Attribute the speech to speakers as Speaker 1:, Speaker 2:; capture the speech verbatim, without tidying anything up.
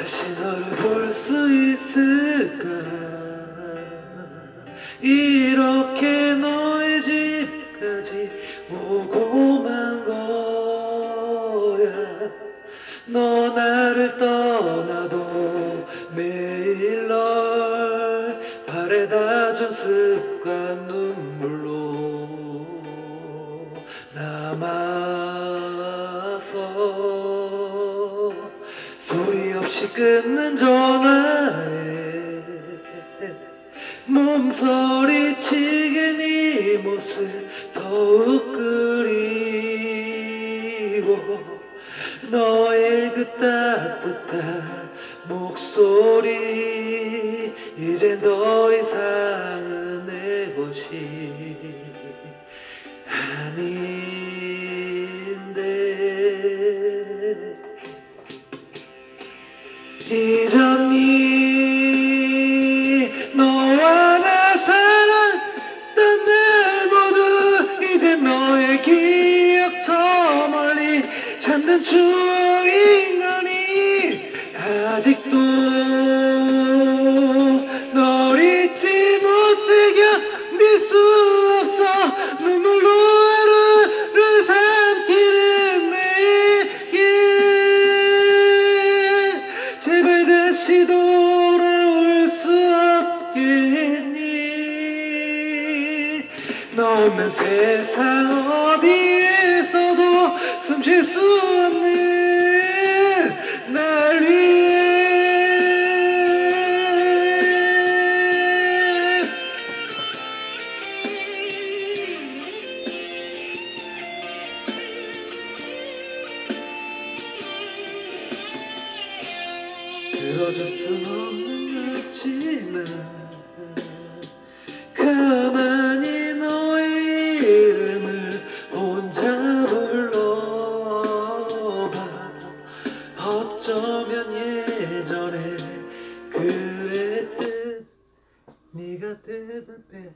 Speaker 1: 다시 너를 볼 수 있을까. 이렇게 너의 집까지 오고 만 거야. 너 나를 떠나도 매일 널 바래다 준 습관 눈물로 남아서 소리 없이 끊는 전화에 몸서리치게 네 모습 더욱 그리워. 너의 그 따뜻한 목소리 이제 더 이상은 내 것이 아닌데. 잊었니 너와 나 사랑했던 날 모두 이제 너의 기억 저 멀리 잠든 추억인 거니. 아직도 널 잊지 못해 견딜 수 없어. 눈물로 하루를 삼키는 내게 제발 다시 돌아올 수 없겠니. 너 없는 세상 어디에서도 숨 쉴 수 없는 날 위해. 들어줄 순 없는 같지만 가만히 너의 이름을 혼자 불러봐. 어쩌면 예전에 그랬듯 네가 대답해.